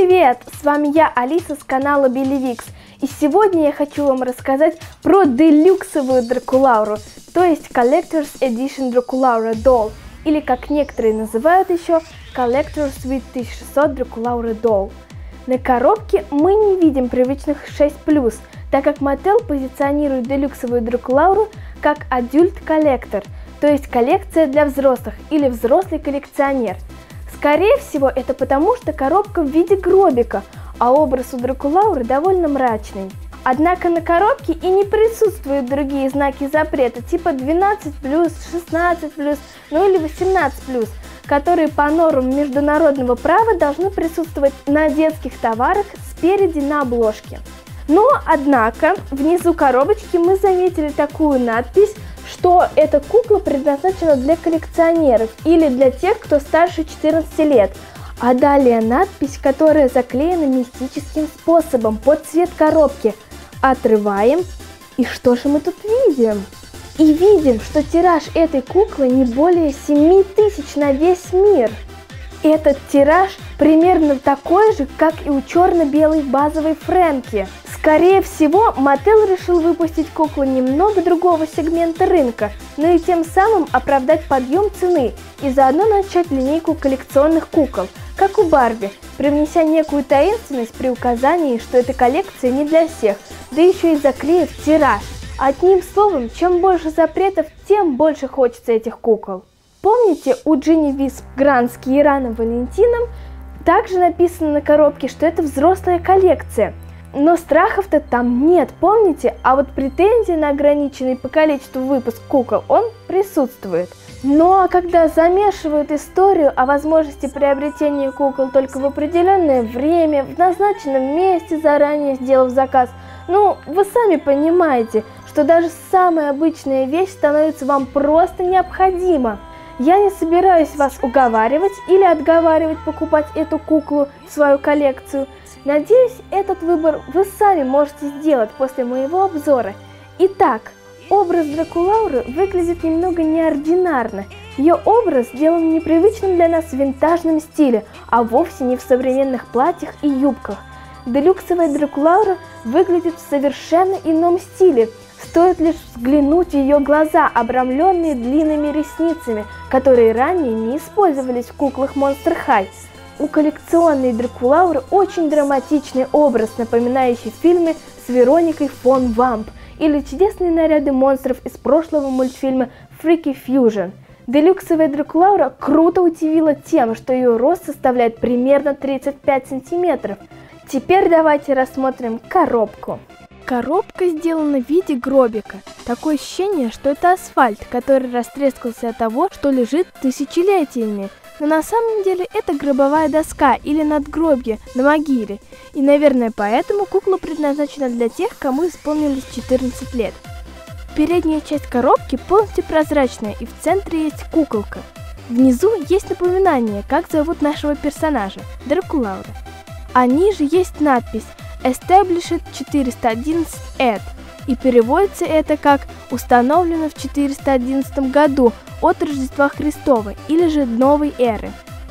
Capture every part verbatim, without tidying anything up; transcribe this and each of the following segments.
Привет! С вами я, Алиса, с канала Беливикс. И сегодня я хочу вам рассказать про делюксовую Дракулауру, то есть Collector's Edition Draculaura Doll, или как некоторые называют еще Collector's Suite тысяча шестьсот Draculaura Doll. На коробке мы не видим привычных шесть плюс, так как Mattel позиционирует делюксовую Дракулауру как Adult Collector, то есть коллекция для взрослых или взрослый коллекционер. Скорее всего, это потому, что коробка в виде гробика, а образ у Дракулауры довольно мрачный. Однако на коробке и не присутствуют другие знаки запрета, типа двенадцать плюс, шестнадцать плюс, ну или восемнадцать плюс, которые по нормам международного права должны присутствовать на детских товарах спереди на обложке. Но, однако, внизу коробочки мы заметили такую надпись, что эта кукла предназначена для коллекционеров или для тех, кто старше четырнадцати лет. А далее надпись, которая заклеена мистическим способом под цвет коробки. Отрываем. И что же мы тут видим? И видим, что тираж этой куклы не более семи тысяч на весь мир. Этот тираж примерно такой же, как и у черно-белой базовой Фрэнки. Скорее всего, Mattel решил выпустить куклу немного другого сегмента рынка, но и тем самым оправдать подъем цены и заодно начать линейку коллекционных кукол, как у Барби, привнеся некую таинственность при указании, что эта коллекция не для всех, да еще и заклеив тираж. Одним словом, чем больше запретов, тем больше хочется этих кукол. Помните, у Джинни Висп, Грант с Киараном Валентином также написано на коробке, что это взрослая коллекция. Но страхов-то там нет, помните? А вот претензии на ограниченный по количеству выпуск кукол, он присутствует. Ну а когда замешивают историю о возможности приобретения кукол только в определенное время, в назначенном месте, заранее сделав заказ, ну, вы сами понимаете, что даже самая обычная вещь становится вам просто необходима. Я не собираюсь вас уговаривать или отговаривать покупать эту куклу в свою коллекцию. Надеюсь, этот выбор вы сами можете сделать после моего обзора. Итак, образ Дракулауры выглядит немного неординарно. Ее образ сделан в непривычном для нас винтажном стиле, а вовсе не в современных платьях и юбках. Делюксовая Дракулаура выглядит в совершенно ином стиле. Стоит лишь взглянуть в ее глаза, обрамленные длинными ресницами, которые ранее не использовались в куклах Monster High. У коллекционной Дракулауры очень драматичный образ, напоминающий фильмы с Вероникой фон Вамп или чудесные наряды монстров из прошлого мультфильма Freaky Fusion. Делюксовая Дракулаура круто удивила тем, что ее рост составляет примерно тридцать пять сантиметров. Теперь давайте рассмотрим коробку. Коробка сделана в виде гробика. Такое ощущение, что это асфальт, который растрескался от того, что лежит тысячелетиями. Но на самом деле это гробовая доска или надгробье на могиле. И, наверное, поэтому кукла предназначена для тех, кому исполнилось четырнадцать лет. Передняя часть коробки полностью прозрачная, и в центре есть куколка. Внизу есть напоминание, как зовут нашего персонажа – Дракулаура. А ниже есть надпись Established четыреста одиннадцать эд, и переводится это как «установлено в четыреста одиннадцатом году от Рождества Христова» или же «новой эры».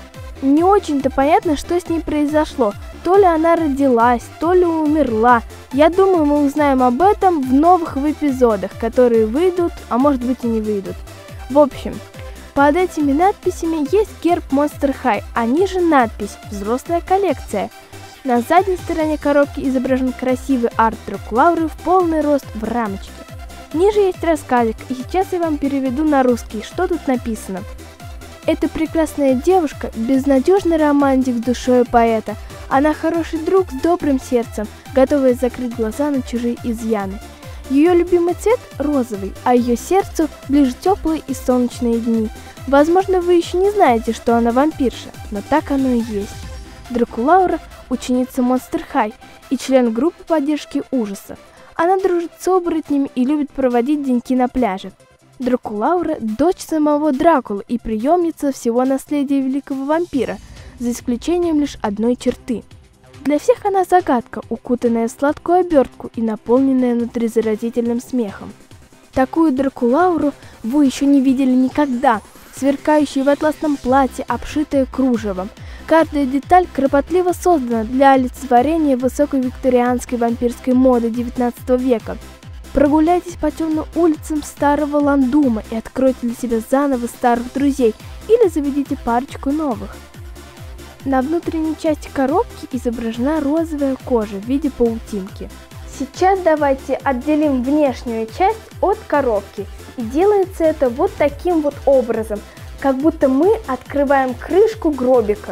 Не очень-то понятно, что с ней произошло, то ли она родилась, то ли умерла. Я думаю, мы узнаем об этом в новых эпизодах, которые выйдут, а может быть и не выйдут. В общем, под этими надписями есть герб Monster High, а ниже надпись «Взрослая коллекция». На задней стороне коробки изображен красивый арт Дракулауры в полный рост в рамочке. Ниже есть рассказик, и сейчас я вам переведу на русский, что тут написано. Эта прекрасная девушка – безнадежный романтик с душой поэта. Она хороший друг с добрым сердцем, готовая закрыть глаза на чужие изъяны. Ее любимый цвет – розовый, а ее сердцу ближе теплые и солнечные дни. Возможно, вы еще не знаете, что она вампирша, но так оно и есть. Дракулаура – ученица Monster High и член группы поддержки ужасов. Она дружит с оборотнями и любит проводить деньки на пляже. Дракулаура – дочь самого Дракулы и приемница всего наследия великого вампира, за исключением лишь одной черты. Для всех она загадка, укутанная в сладкую обертку и наполненная внутри заразительным смехом. Такую Дракулауру вы еще не видели никогда, сверкающую в атласном платье, обшитая кружевом. Каждая деталь кропотливо создана для олицетворения высокой викторианской вампирской моды девятнадцатого века. Прогуляйтесь по темным улицам старого Ландума и откройте для себя заново старых друзей или заведите парочку новых. На внутренней части коробки изображена розовая кожа в виде паутинки. Сейчас давайте отделим внешнюю часть от коробки. И делается это вот таким вот образом, как будто мы открываем крышку гробика.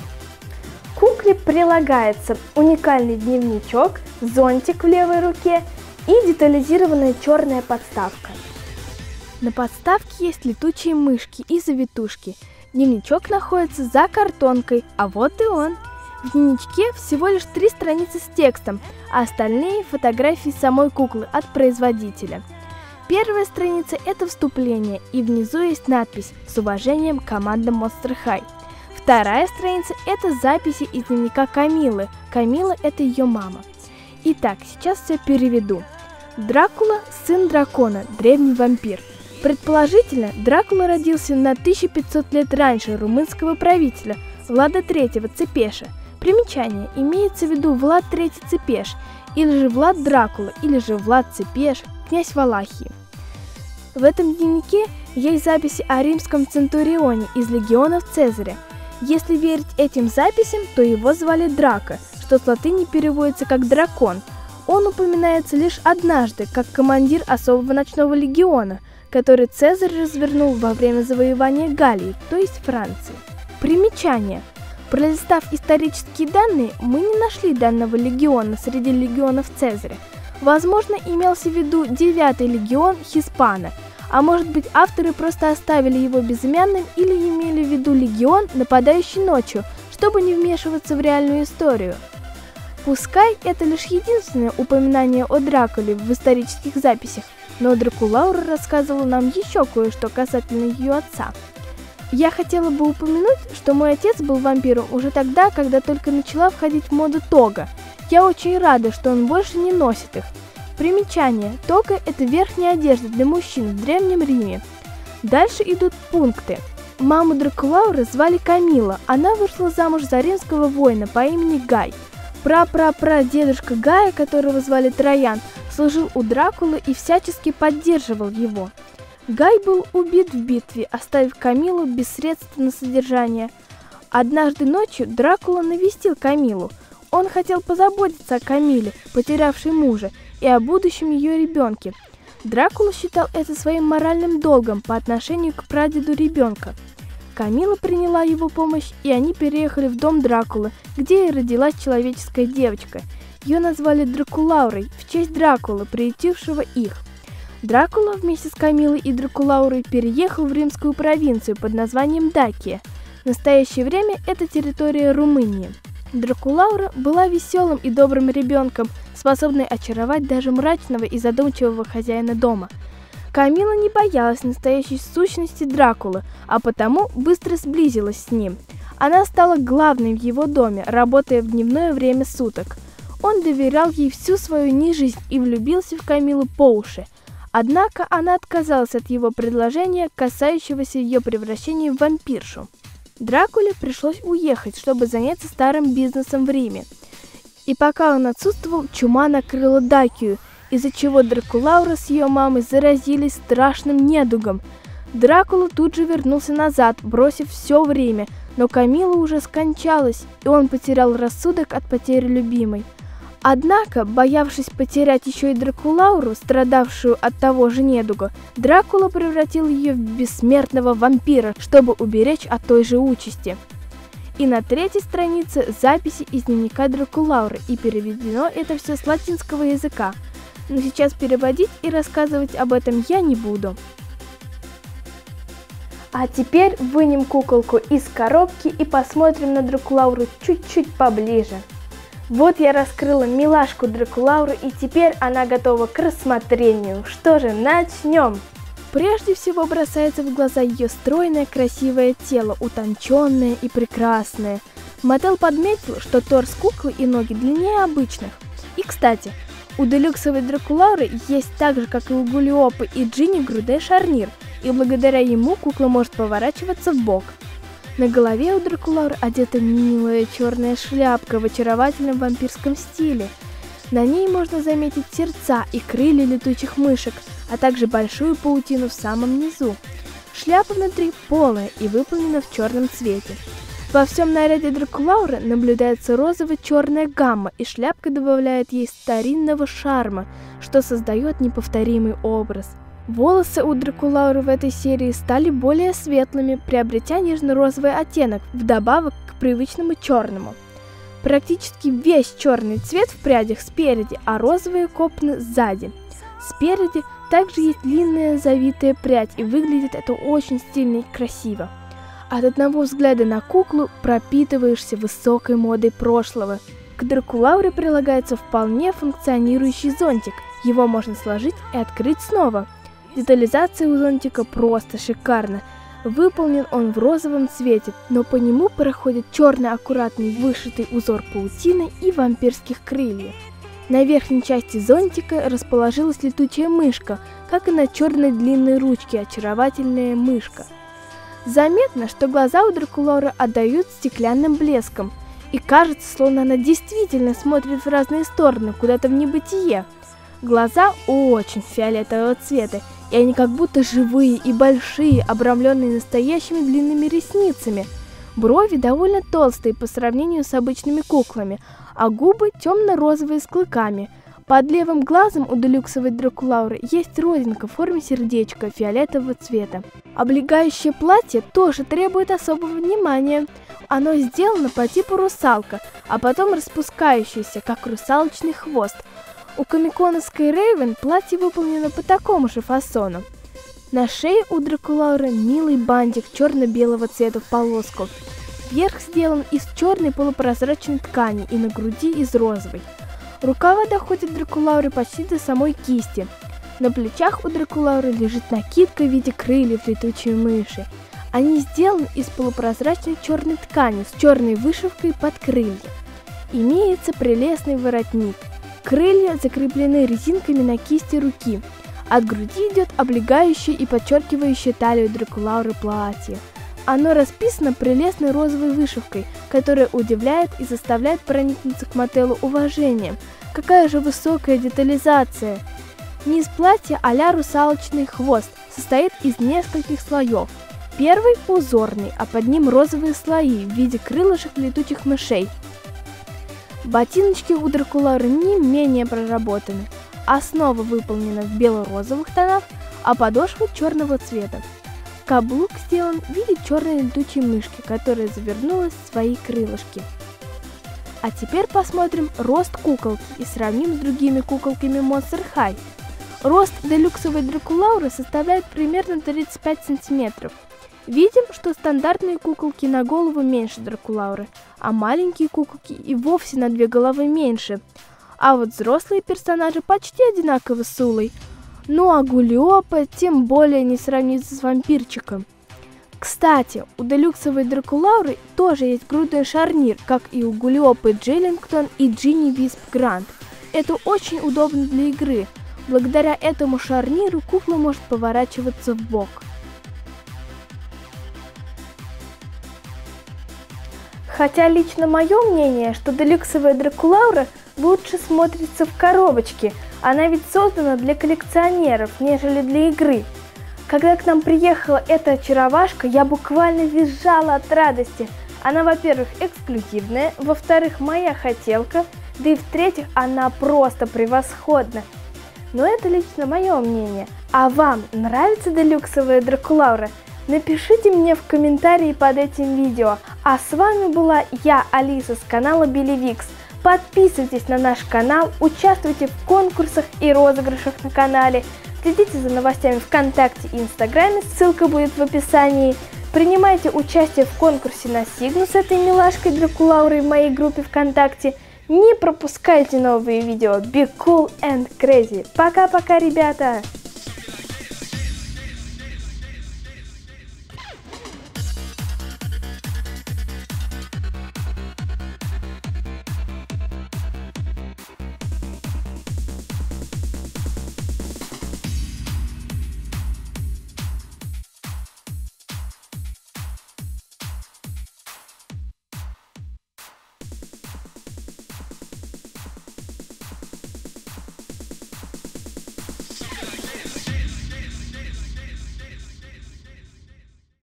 К кукле прилагается уникальный дневничок, зонтик в левой руке и детализированная черная подставка. На подставке есть летучие мышки и завитушки. Дневничок находится за картонкой, а вот и он. В дневничке всего лишь три страницы с текстом, а остальные фотографии самой куклы от производителя. Первая страница – это вступление, и внизу есть надпись «С уважением, команда Monster High». Вторая страница – это записи из дневника Камилы. Камила – это ее мама. Итак, сейчас все переведу. Дракула – сын дракона, древний вампир. Предположительно, Дракула родился на тысячу пятьсот лет раньше румынского правителя Влада третьего Цепеша. Примечание: имеется в виду Влад третий Цепеш, или же Влад Дракула, или же Влад Цепеш, князь Валахии. В этом дневнике есть записи о римском центурионе из легионов Цезаря. Если верить этим записям, то его звали Драко, что с латыни переводится как дракон. Он упоминается лишь однажды, как командир особого ночного легиона, который Цезарь развернул во время завоевания Галлии, то есть Франции. Примечание: пролистав исторические данные, мы не нашли данного легиона среди легионов Цезаря. Возможно, имелся в виду девятый легион Хиспана, а может быть, авторы просто оставили его безымянным или имели в виду легион, нападающий ночью, чтобы не вмешиваться в реальную историю. Пускай это лишь единственное упоминание о Дракуле в исторических записях, но Дракулаура рассказывала нам еще кое-что касательно ее отца. Я хотела бы упомянуть, что мой отец был вампиром уже тогда, когда только начала входить в моду тога. Я очень рада, что он больше не носит их. Примечание: тога – это верхняя одежда для мужчин в Древнем Риме. Дальше идут пункты. Маму Дракулауры звали Камила, она вышла замуж за римского воина по имени Гай. Пра-пра-пра-дедушка Гая, которого звали Троян, служил у Дракулы и всячески поддерживал его. Гай был убит в битве, оставив Камилу без средств на содержание. Однажды ночью Дракула навестил Камилу. Он хотел позаботиться о Камиле, потерявшей мужа, и о будущем ее ребенке. Дракула считал это своим моральным долгом по отношению к прадеду ребенка. Камила приняла его помощь, и они переехали в дом Дракулы, где и родилась человеческая девочка. Ее назвали Дракулаурой в честь Дракулы, приютившего их. Дракула вместе с Камилой и Дракулаурой переехал в римскую провинцию под названием Дакия. В настоящее время это территория Румынии. Дракулаура была веселым и добрым ребенком, способной очаровать даже мрачного и задумчивого хозяина дома. Камила не боялась настоящей сущности Дракулы, а потому быстро сблизилась с ним. Она стала главной в его доме, работая в дневное время суток. Он доверял ей всю свою нежизнь и влюбился в Камилу по уши. Однако она отказалась от его предложения, касающегося ее превращения в вампиршу. Дракуле пришлось уехать, чтобы заняться старым бизнесом в Риме. И пока он отсутствовал, чума накрыла Дакию, из-за чего Дракулаура с ее мамой заразились страшным недугом. Дракула тут же вернулся назад, бросив все в Риме, но Камила уже скончалась, и он потерял рассудок от потери любимой. Однако, боявшись потерять еще и Дракулауру, страдавшую от того же недуга, Дракула превратил ее в бессмертного вампира, чтобы уберечь от той же участи. И на третьей странице записи из дневника Дракулауры, и переведено это все с латинского языка. Но сейчас переводить и рассказывать об этом я не буду. А теперь вынем куколку из коробки и посмотрим на Дракулауру чуть-чуть поближе. Вот я раскрыла милашку Дракулауру, и теперь она готова к рассмотрению. Что же, начнем! Прежде всего бросается в глаза ее стройное красивое тело, утонченное и прекрасное. Мотел подметил, что торс куклы и ноги длиннее обычных. И, кстати, у делюксовой Дракулауры есть так же, как и у Гулиопы и Джинни, грудной шарнир, и благодаря ему кукла может поворачиваться в бок. На голове у Дракулауры одета милая черная шляпка в очаровательном вампирском стиле. На ней можно заметить сердца и крылья летучих мышек, а также большую паутину в самом низу. Шляпа внутри полая и выполнена в черном цвете. Во всем наряде Дракулауры наблюдается розово-черная гамма, и шляпка добавляет ей старинного шарма, что создает неповторимый образ. Волосы у Дракулауры в этой серии стали более светлыми, приобретя нежно-розовый оттенок, вдобавок к привычному черному. Практически весь черный цвет в прядях спереди, а розовые копны сзади. Спереди также есть длинная завитая прядь, и выглядит это очень стильно и красиво. От одного взгляда на куклу пропитываешься высокой модой прошлого. К Дракулауре прилагается вполне функционирующий зонтик. Его можно сложить и открыть снова. Детализация у зонтика просто шикарна. Выполнен он в розовом цвете, но по нему проходит черный аккуратный вышитый узор паутины и вампирских крыльев. На верхней части зонтика расположилась летучая мышка, как и на черной длинной ручке очаровательная мышка. Заметно, что глаза у Дракулауры отдают стеклянным блеском, и кажется, словно она действительно смотрит в разные стороны, куда-то в небытие. Глаза очень фиолетового цвета, и они как будто живые и большие, обрамленные настоящими длинными ресницами. Брови довольно толстые по сравнению с обычными куклами, а губы темно-розовые с клыками. Под левым глазом у делюксовой Дракулауры есть родинка в форме сердечка фиолетового цвета. Облегающее платье тоже требует особого внимания. Оно сделано по типу русалка, а потом распускающееся, как русалочный хвост. У комиконовской Рейвен платье выполнено по такому же фасону. На шее у Дракулауры милый бантик черно-белого цвета в полоску. Верх сделан из черной полупрозрачной ткани и на груди из розовой. Рукава доходят Дракулауре почти до самой кисти. На плечах у Дракулауры лежит накидка в виде крыльев летучей мыши. Они сделаны из полупрозрачной черной ткани с черной вышивкой под крылья. Имеется прелестный воротник. Крылья закреплены резинками на кисти руки. От груди идет облегающее и подчеркивающее талию Дракулауры платье. Оно расписано прелестной розовой вышивкой, которая удивляет и заставляет проникнуться к Маттеллу уважением. Какая же высокая детализация! Низ платья а-ля русалочный хвост состоит из нескольких слоев. Первый узорный, а под ним розовые слои в виде крылышек летучих мышей. Ботиночки у Дракулауры не менее проработаны. Основа выполнена в бело-розовых тонах, а подошва черного цвета. Каблук сделан в виде черной летучей мышки, которая завернулась в свои крылышки. А теперь посмотрим рост куколки и сравним с другими куколками Monster High. Рост делюксовой Дракулауры составляет примерно тридцать пять сантиметров. Видим, что стандартные куколки на голову меньше Дракулауры, а маленькие куколки и вовсе на две головы меньше. А вот взрослые персонажи почти одинаковы с Улой. Ну а Гулиопа тем более не сравнится с вампирчиком. Кстати, у делюксовой Дракулауры тоже есть грудной шарнир, как и у Гулиопы Джеллингтон и Джинни Висп Грант. Это очень удобно для игры. Благодаря этому шарниру кукла может поворачиваться в бок. Хотя лично мое мнение, что делюксовая Дракулаура лучше смотрится в коробочке. Она ведь создана для коллекционеров, нежели для игры. Когда к нам приехала эта очаровашка, я буквально визжала от радости. Она, во-первых, эксклюзивная, во-вторых, моя хотелка, да и в-третьих, она просто превосходна. Но это лично мое мнение. А вам нравится делюксовая Дракулаура? Напишите мне в комментарии под этим видео. А с вами была я, Алиса, с канала Беливикс. Подписывайтесь на наш канал, участвуйте в конкурсах и розыгрышах на канале. Следите за новостями ВКонтакте и Инстаграме, ссылка будет в описании. Принимайте участие в конкурсе на Сигну с этой милашкой Дракулаурой в моей группе ВКонтакте. Не пропускайте новые видео. Be cool and crazy. Пока-пока, ребята!